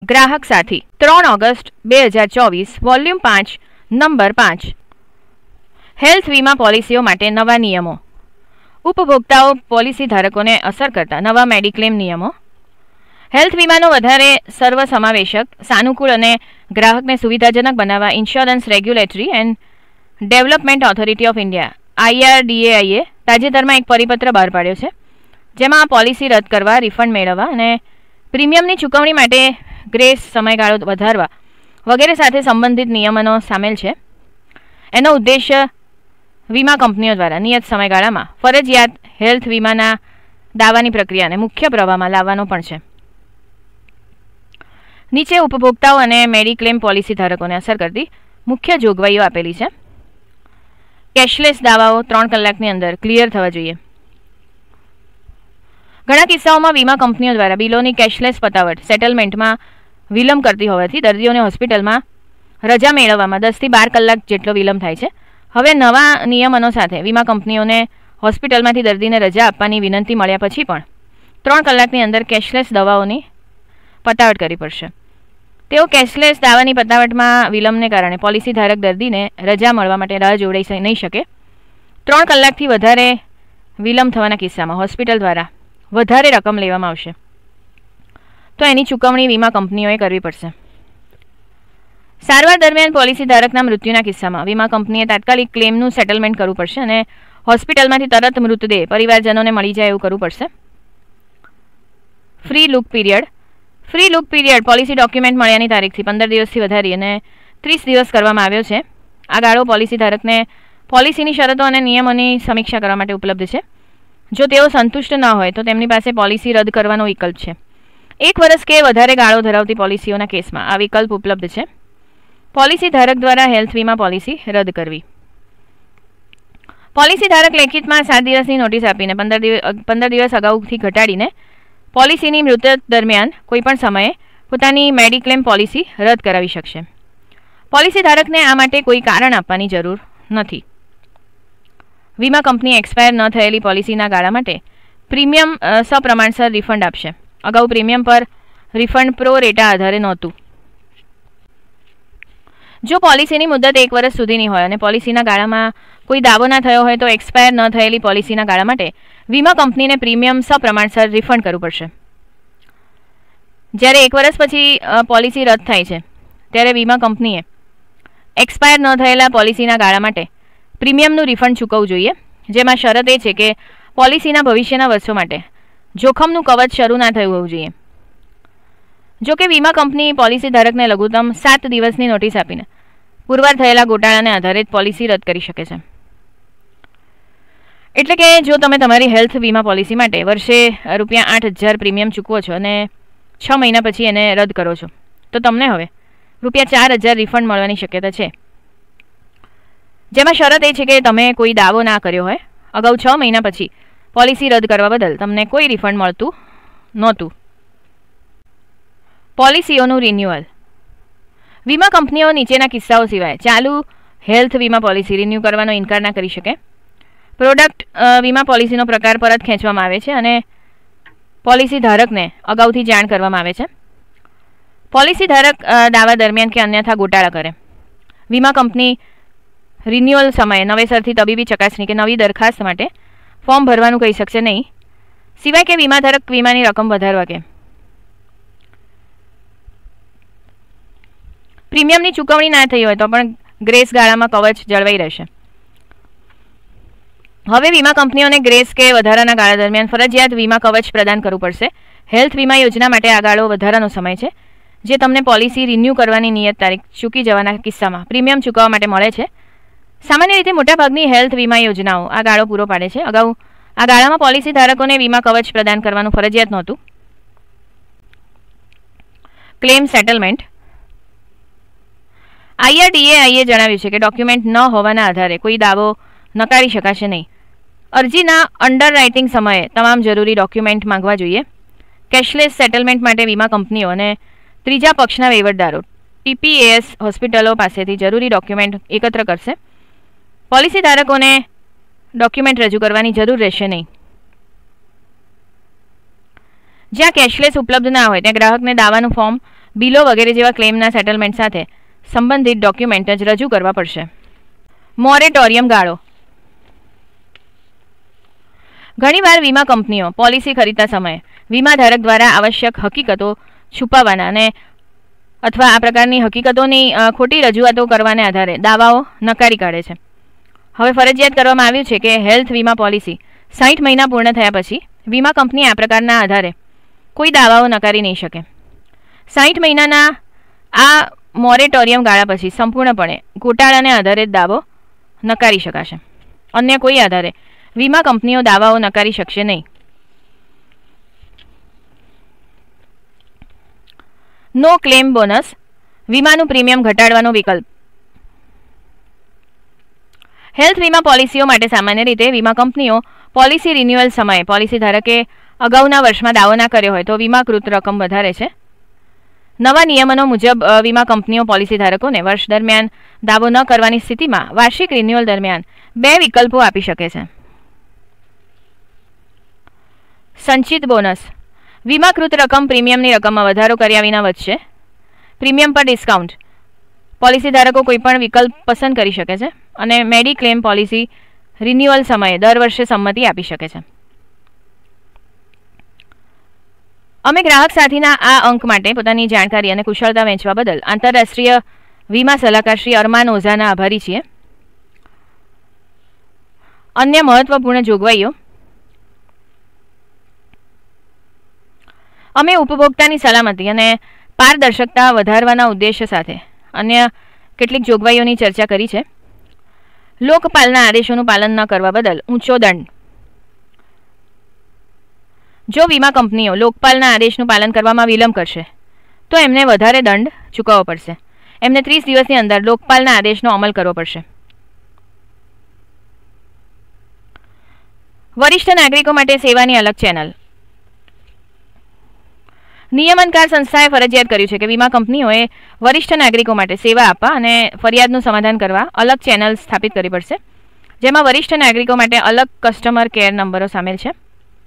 ગ્રાહક સાથી 3 August 2024 volume 5 number 5 health વીમા પોલિસીઓ માટે નવા નિયમો ઉપભોક્તાઓ પોલિસી ધારકોને અસર કરતા નવા મેડિક્લેમ નિયમો હેલ્થ વીમાનો વધારે સર્વસમાવેશક સાનુકૂળ અને ગ્રાહકને સુવિધાજનક બનાવવા insurance regulatory and development authority of India IRDAI તાજેતરમાં એક પરિપત્ર બહાર પાડ્યો છે જેમાં આ પોલિસી રદ કરવા રિફંડ મેળવવા અને પ્રીમિયમની ચૂકવણી માટે ગ્રેસ સમયગાળો વધારવા વગેરે સાથે સંબંધિત નિયમનો સામેલ છે. એનો ઉદ્દેશ્ય વીમા કંપનીઓ દ્વારા નિયત સમયગાળામાં ફરજિયાત હેલ્થ વીમાના દાવાની પ્રક્રિયાને મુખ્ય પ્રવાહમાં લાવવાનો પણ છે. નીચે ઉપભોક્તાઓ અને મેડિક્લેમ પોલિસી ધારકોને અસર કરતી મુખ્ય જોગવાઈઓ આપેલી છે. કેશલેસ દાવાઓ 3 કલાકની અંદર ક્લિયર થવા જોઈએ. ઘણા કિસ્સાઓમાં વીમા કંપનીઓ દ્વારા બિલોની કેશલેસ પતાવટ સેટલમેન્ટમાં વિલંબ કરતી હોવાથી દર્દીઓને હોસ્પિટલમાં રજા મેળવવામાં 10 થી 12 કલાક જેટલો વિલંબ થાય છે. હવે નવા નિયમનો સાથે વીમા કંપનીઓને હોસ્પિટલમાંથી દર્દીને રજા આપવાની વિનંતી મળ્યા પછી પણ 3 કલાકની અંદર કેશલેસ દવાઓની પતાવટ કરવી પડશે. તેઓ કેશલેસ દાવાની પતાવટમાં વિલંબને કારણે પોલિસી ધારક દર્દીને રજા મળવા માટે રાહ જોડાઈ નહીં શકે. 3 કલાકથી વધારે વિલંબ થવાના કિસ્સામાં હોસ્પિટલ દ્વારા વધારે રકમ લેવામાં આવશે તો એની ચૂકવણી વીમા કંપનીઓએ કરવી પડશે. સારવાર દરમિયાન પોલિસી ધારકના મૃત્યુના કિસ્સામાં વીમા કંપનીએ તાત્કાલિક ક્લેમનું સેટલમેન્ટ કરવું પડશે અને હોસ્પિટલમાંથી તરત મૃતદેહ પરિવારજનોને મળી જાય એવું કરવું પડશે. Free look period policy document મળ્યાની તારીખથી 15 દિવસથી વધારી અને 30 દિવસ કરવામાં આવ્યો છે. આ ગાળો પોલિસી ધારકને પોલિસીની શરતો અને નિયમોની સમીક્ષા કરવા માટે ઉપલબ્ધ છે. જો તેઓ સંતુષ્ટ ન હોય તો તેમની પાસે પોલિસી રદ કરવાનો વિકલ્પ છે. 1 વર્ષ કે વધારે ગાળો ધરાવતી પોલિસીઓના કેસમાં આ વિકલ્પ ઉપલબ્ધ છે. પોલિસી ધારક દ્વારા હેલ્થ વીમા પોલિસી રદ કરવી. પોલિસી ધારક લેખિતમાં 7 દિવસની નોટિસ આપીને 15 દિવસ અગાઉથી ઘટાડીને પોલિસીની મુદત દરમિયાન કોઈપણ સમયે પોતાની મેડિક્લેમ પોલિસી રદ કરાવી શકશે. પોલિસી ધારકને આ માટે કોઈ કારણ આપવાની જરૂર નથી. વીમા કંપની એક્સપાયર ન થયેલી પોલિસીના ગાળા માટે પ્રીમિયમ સપ્રમાણસર રિફંડ આપશે. અગાઉ પ્રીમિયમ પર રિફંડ પ્રો રેટા આધારે નહોતું. જો પોલિસીની મુદત 1 વર્ષ સુધીની હોય અને પોલિસીના ગાળામાં કોઈ દાવો ના થયો હોય તો એક્સપાયર ન થયેલી પોલિસીના ગાળા માટે વીમા કંપનીને પ્રીમિયમ સપ્રમાણસર રિફંડ કરવું પડશે. જ્યારે 1 વર્ષ પછી પોલિસી રદ થાય છે ત્યારે વીમા કંપનીએ એક્સપાયર ન થયેલા પોલિસીના ગાળા માટે પ્રીમિયમનું રિફંડ ચૂકવવું જોઈએ, જેમાં શરત એ છે કે પોલિસીના ભવિષ્યના વર્ષો માટે જોખમનું કવચ શરૂ ના થયું હોવું જોઈએ. જો કે વીમા કંપની પોલિસી ધારકને લઘુત્તમ 7 દિવસની નોટિસ આપીને પુરવાર થયેલા ગોટાળાને આધારે જ પોલિસી રદ કરી શકે છે. એટલે કે જો તમે તમારી હેલ્થ વીમા પોલિસી માટે વર્ષે ₹8,000 પ્રીમિયમ ચૂકવો છો અને 6 મહિના પછી એને રદ કરો છો તો તમને હવે ₹4,000 રિફંડ મળવાની શક્યતા છે. જેમાં શરત એ છે કે તમે કોઈ દાવો ના કર્યો હોય. અગાઉ 6 મહિના પછી પોલિસી રદ કરવા બદલ તમને કોઈ રિફંડ મળતું નહોતું. પોલિસીઓનું રિન્યુઅલ. વીમા કંપનીઓ નીચેના કિસ્સાઓ સિવાય ચાલુ હેલ્થ વીમા પોલિસી રિન્યૂ કરવાનો ઇનકાર ના કરી શકે. પ્રોડક્ટ વીમા પોલિસીનો પ્રકાર પરત ખેંચવામાં આવે છે અને પોલિસી ધારકને અગાઉથી જાણ કરવામાં આવે છે. પોલિસી ધારક દાવા દરમિયાન કે અન્યથા ગોટાળા કરે વીમા કંપની રિન્યુઅલ સમયે નવેસરથી તબીબી ચકાસણી કે નવી દરખાસ્ત માટે ફોર્મ ભરવાનું કહી શકશે નહીં, સિવાય કે વીમા ધારક વીમાની રકમ વધારવા કે પ્રીમિયમની ચૂકવણી ના થઈ હોય તો પણ ગ્રેસ ગાળામાં કવચ જળવાઈ રહેશે. હવે વીમા કંપનીઓને ગ્રેસ કે વધારાના ગાળા દરમિયાન ફરજિયાત વીમા કવચ પ્રદાન કરવું પડશે. હેલ્થ વીમા યોજના માટે આ ગાળો વધારાનો સમય છે જે તમને પોલિસી રિન્યૂ કરવાની નિયત તારીખ ચૂકી જવાના કિસ્સામાં પ્રીમિયમ ચૂકવવા માટે મળે છે. સામાન્ય રીતે મોટાભાગની હેલ્થ વીમા યોજનાઓ આ ગાળો પૂરો પાડે છે. અગાઉ આ ગાળામાં પોલિસી ધારકોને વીમા કવચ પ્રદાન કરવાનું ફરજિયાત નહોતું. Claim settlement. IRDAI જણાવ્યું છે કે ડોક્યુમેન્ટ ન હોવાના આધારે કોઈ દાવો નકારી શકાશે નહીં. અરજીના અંડરરાઇટિંગ સમયે તમામ જરૂરી ડોક્યુમેન્ટ માંગવા જોઈએ. કેશલેસ સેટલમેન્ટ માટે વીમા કંપનીઓ અને ત્રીજા પક્ષના વહીવટદારો TPAS હોસ્પિટલો પાસેથી જરૂરી ડોક્યુમેન્ટ એકત્ર કરશે. પોલિસી ધારકોને ડોક્યુમેન્ટ રજૂ કરવાની જરૂર રહેશે નહીં. જ્યાં કેશલેસ ઉપલબ્ધ ના હોય ત્યાં ગ્રાહકને દાવાનું ફોર્મ બિલો વગેરે જેવા ક્લેમના સેટલમેન્ટ સાથે સંબંધિત ડોક્યુમેન્ટ જ રજૂ કરવા પડશે. મોરેટોરિયમ ગાળો. ઘણીવાર વીમા કંપનીઓ પોલિસી ખરીદતા સમયે વીમાધારક દ્વારા આવશ્યક હકીકતો છુપાવવાના અને અથવા આ પ્રકારની હકીકતોની ખોટી રજૂઆતો કરવાને આધારે દાવાઓ નકારી કાઢે છે. હવે ફરજિયાત કરવામાં આવ્યું છે કે હેલ્થ વીમા પોલિસી 60 મહિના પૂર્ણ થયા પછી વીમા કંપની આ પ્રકારના આધારે કોઈ દાવાઓ નકારી નહીં શકે. 60 મહિનાના આ મોરેટોરિયમ ગાળા પછી સંપૂર્ણપણે ગોટાળાને આધારે દાવો નકારી શકાશે. અન્ય કોઈ આધારે વીમા કંપનીઓ દાવાઓ નકારી શકશે નહીં. No claim bonus. વીમાનું પ્રીમિયમ ઘટાડવાનો વિકલ્પ. હેલ્થ વીમા પોલિસીઓ માટે સામાન્ય રીતે વીમા કંપનીઓ પોલિસી રિન્યુઅલ સમયે પોલિસી ધારકે અગાઉના વર્ષમાં દાવો ના કર્યો હોય તો વીમાકૃત રકમ વધારે છે. નવા નિયમનો મુજબ વીમા કંપનીઓ પોલિસી ધારકોને વર્ષ દરમિયાન દાવો ન કરવાની સ્થિતિમાં વાર્ષિક રિન્યુઅલ દરમિયાન 2 વિકલ્પો આપી શકે છે. સંચિત બોનસ. વીમાકૃત રકમ પ્રીમિયમની રકમમાં વધારો કર્યા વિના વધશે. પ્રીમિયમ પર ડિસ્કાઉન્ટ. પોલિસી ધારકો કોઈપણ વિકલ્પ પસંદ કરી શકે છે અને મેડિક્લેમ પોલિસી રિન્યુઅલ સમયે દર વર્ષે સંમતિ આપી શકે છે. અમે ગ્રાહક સાથીના આ અંક માટે પોતાની જાણકારી અને કુશળતા વહેંચવા બદલ આંતરરાષ્ટ્રીય વીમા સલાહકાર શ્રી અરમાન ઓઝાના આભારી છીએ. અન્ય મહત્વપૂર્ણ જોગવાઈઓ. અમે ઉપભોક્તાની સલામતી અને પારદર્શકતા વધારવાના ઉદ્દેશ્ય સાથે અન્ય કેટલીક જોગવાઈઓની ચર્ચા કરી છે. લોકપાલના આદેશોનું પાલન ન કરવા બદલ ઊંચો દંડ. જો વીમા કંપનીઓ લોકપાલના આદેશનું પાલન કરવામાં વિલંબ કરશે તો એમને વધારે દંડ ચૂકવવો પડશે. એમને 30 દિવસની અંદર લોકપાલના આદેશનો અમલ કરવો પડશે. વરિષ્ઠ નાગરિકો માટે સેવાની અલગ ચેનલ. નિયમનકાર સંસ્થાએ ફરજિયાત કર્યું છે કે વીમા કંપનીઓએ વરિષ્ઠ નાગરિકો માટે સેવા આપવા અને ફરિયાદનું સમાધાન કરવા અલગ ચેનલ સ્થાપિત કરવી પડશે, જેમાં વરિષ્ઠ નાગરિકો માટે અલગ કસ્ટમર કેર નંબરો સામેલ છે.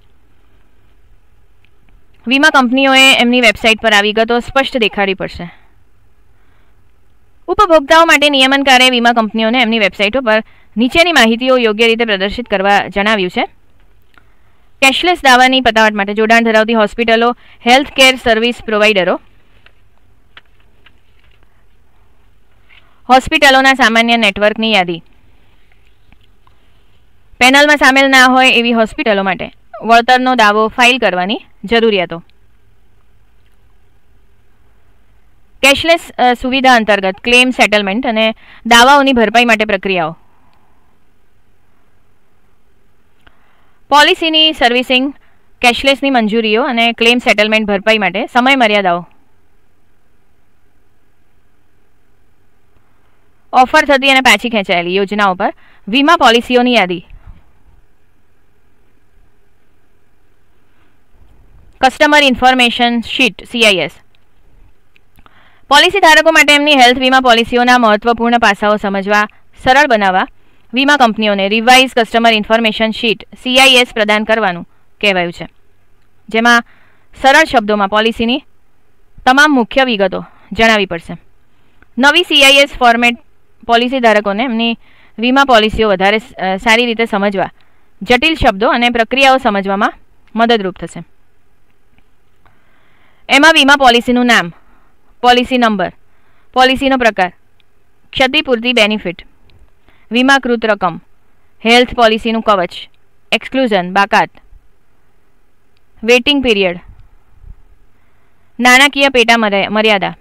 વીમા કંપનીઓએ એમની વેબસાઇટ પર આ વિગતો સ્પષ્ટ દેખાડવી પડશે. ઉપભોક્તાઓ માટે નિયમનકારે વીમા કંપનીઓને એમની વેબસાઇટો પર નીચેની માહિતીઓ યોગ્ય રીતે પ્રદર્શિત કરવા જણાવ્યું છે. કેશલેસ દાવાની પતાવટ માટે જોડાણ ધરાવતી હોસ્પિટલો, હેલ્થ કેર સર્વિસ પ્રોવાઇડરો, હોસ્પિટલોના સામાન્ય નેટવર્કની યાદી. પેનલમાં સામેલ ના હોય એવી હોસ્પિટલો માટે વળતરનો દાવો ફાઇલ કરવાની જરૂરિયાતો. કેશલેસ સુવિધા અંતર્ગત ક્લેમ સેટલમેન્ટ અને દાવાઓની ભરપાઈ માટે પ્રક્રિયાઓ. પોલિસીની સર્વિસિંગ, કેશલેસની મંજૂરીઓ અને ક્લેમ સેટલમેન્ટ ભરપાઈ માટે સમય મર્યાદાઓ. ઓફર થતી અને પાછી ખેંચાયેલી યોજનાઓ પર વીમા પોલિસીઓની યાદી. Customer information sheet CIS. Policy ધારકો માટે એમની હેલ્થ વીમા પોલિસીઓના મહત્વપૂર્ણ પાસાઓ સમજવા સરળ બનાવવા વીમા કંપનીઓને revise customer information sheet CIS પ્રદાન કરવાનું કહેવાયું છે, જેમાં સરળ શબ્દોમાં પોલિસીની તમામ મુખ્ય વિગતો જણાવવી પડશે. નવી CIS ફોર્મેટ પોલિસી ધારકોને એમની વીમા પોલિસીઓ વધારે સારી રીતે સમજવા, જટિલ શબ્દો અને પ્રક્રિયાઓ સમજવામાં મદદરૂપ થશે. એમાં વીમા પોલિસીનું નામ, પોલિસી નંબર, પોલિસીનો પ્રકાર, ક્ષતિપૂર્તિ બેનિફિટ, વીમાકૃત રકમ, હેલ્થ પોલિસીનું કવચ, એક્સક્લુઝન બાકાત, વેઇટિંગ પીરિયડ, નાણાકીય પેટા મર્યાદા,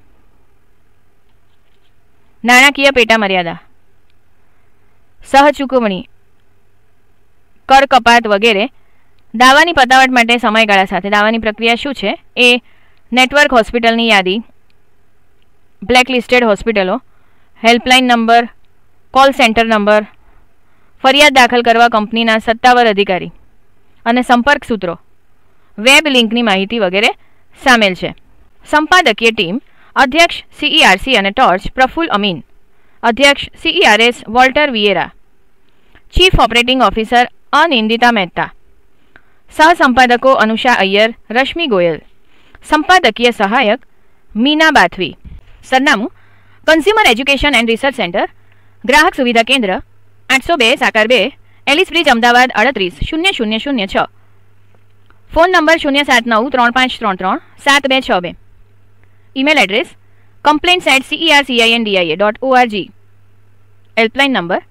નાણાકીય પેટા મર્યાદા, સહચૂકવણી, કર કપાત વગેરે. દાવાની પતાવટ માટે સમયગાળા સાથે દાવાની પ્રક્રિયા શું છે એ નેટવર્ક હોસ્પિટલની યાદી, બ્લેકલિસ્ટેડ હોસ્પિટલો, helpline number, call centre number, ફરિયાદ દાખલ કરવા કંપનીના સત્તાવાર અધિકારી અને સંપર્ક સૂત્રો, વેબ લિંકની માહિતી વગેરે સામેલ છે. સંપાદકીય ટીમ અધ્યક્ષ CERC અને ટોર્ચ પ્રફુલ અમીન, અધ્યક્ષ CERS Walter Vieira, chief operating officer Anindita Mehta, સહસંપાદકો અનુષા અય્યર, રશ્મિ ગોયલ, સંપાદકીય સહાયક મીના બાથવી. સરનામું consumer education and research centre, ગ્રાહક સુવિધા કેન્દ્ર, 802 Sakar 2, Ellis Bridge, Ahmedabad 380006. Phone number 07935337262. Email address complaints@cercindia.org. Helpline number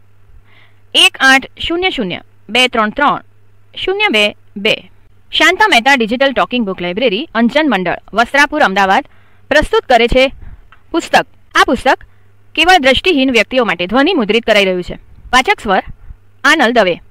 1800-233-022. Shanta Mehta digital talking book library, Anjan Mandal, Vastrapur, Ahmedabad પ્રસ્તુત કરે છે પુસ્તક. આ પુસ્તક કેવળ દ્રષ્ટિહીન વ્યક્તિઓ માટે ધ્વનિ મુદ્રિત કરાઈ રહ્યું છે. વાચક સ્વર આનલ દવે.